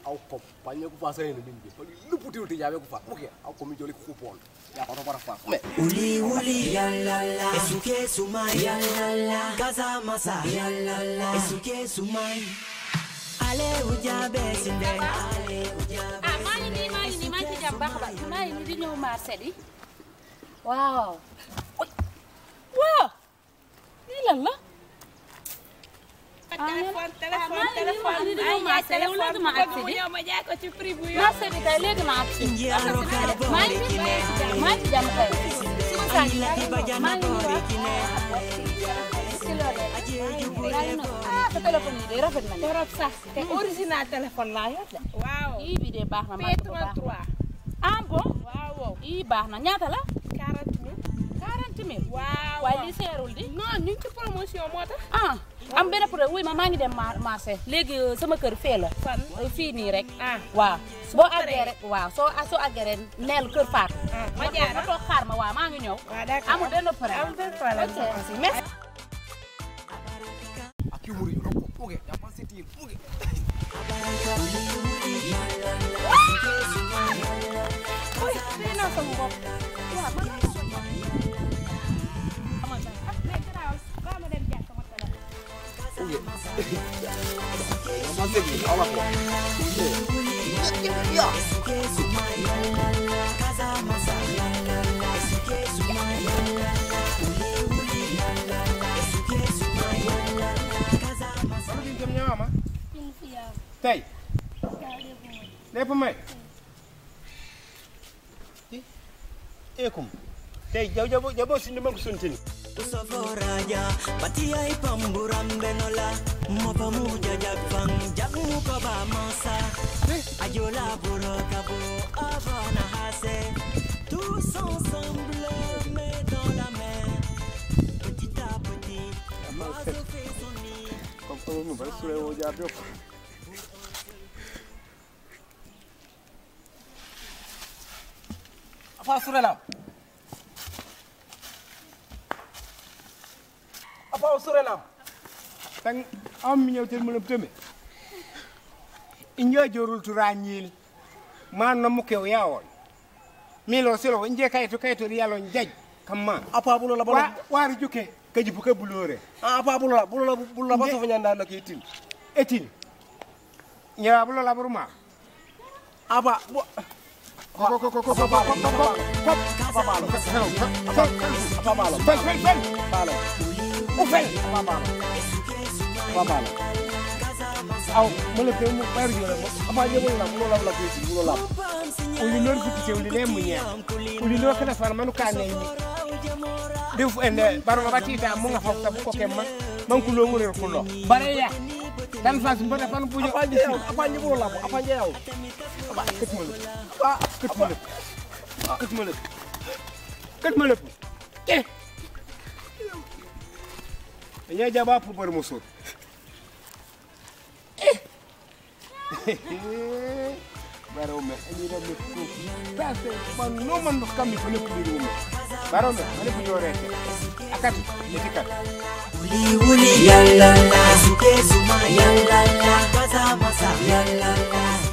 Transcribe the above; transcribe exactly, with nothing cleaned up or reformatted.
ko panye ku fa sai ni bindi pali luputi uti jabe ku fa muke aw ko mi joli ku pon ya ko to bara fa me uli uli yalala esuke sumai yalala kaza masa yalala esuke sumai ale ujabe sinde ale ujabe ah mani ni mani ni man ci jam bax ba mani ni di ñew marché di waaw waaw ni lan la téléphone téléphone téléphone ay ya téléphone ma ak ci ñoo ma jaay ko ci prix bu yo marché bi kay légui ma ak ci mani mani jam kay suma sa ni mani ah te téléphone yi de rafet na torop sax te original téléphone la yor waaw yi bi de baax na ma P trente-trois ah bon waaw yi baax na ñaata la quarante mille quarante mille waaw waaye li seerul di non ñu ci promotion moo tax ah am benn problème wuy ma maa ngi dem marché léegi sama kër fee la fan fii nii rek ah waaw boo àggee rek waaw soo soo àggee rek neel kër Fatou ma jaar ma toog xaar ma waaw maa ngi ñëw waaw d'accord amul benn problème amul benn problème merci akimuri ko muke ya pasiti muke oy dina sama bopp waaw ma Masih di awak ya. Ya. Kamu di jamnya apa? Teh. Lepas mai. Ekum. Teh jauh-jauh jauh sini mau suntin. Usaforaja patia ipamburam benola mopamuja jagfang jagmu kaba masa ajola burokabo avana hase tous ensemble mais dans la main petit à petit l'oiseau fait son nid comme comme nous va sur le diable apa sur là apa usure lam tan am mi ñewtel mëna tëmé injo jorul tu rañil man na mu kew yaawon mi lo selo nje kayto kayto yalo njaj kamma apa bulo la bolo wari juke kaji bu ka bulore apa bulo la bulo la bulo la ba so nyanda la ketin etin nya bulo la buruma apa ko ko ko ko ko apa balo apa balo fel fel fel balo Ufel, apa balo, apa balo. Aw, mana pemu baru jual, apa aja boleh lah, boleh lah, boleh lah, boleh lah. Uli nor kita cewek uli lemunya, uli nor kena farman ukane ini. Def ende, baru apa cerita, mau ngafak tabu kok kemang, mang kulo ngurir kulo. Baraya, dan fas pada fan punya. Apa aja, apa aja boleh lah, apa aja yaw. Apa ketmulut, apa ketmulut, ketmulut, ketmulut. Eh. Nya jaba pu bar musur barome ani da mi ko pase man no man kam mi fele ku di rume barome ani ku yorete akat yitikat uli uli yalla la suke suma yalla la kaza masa yalla la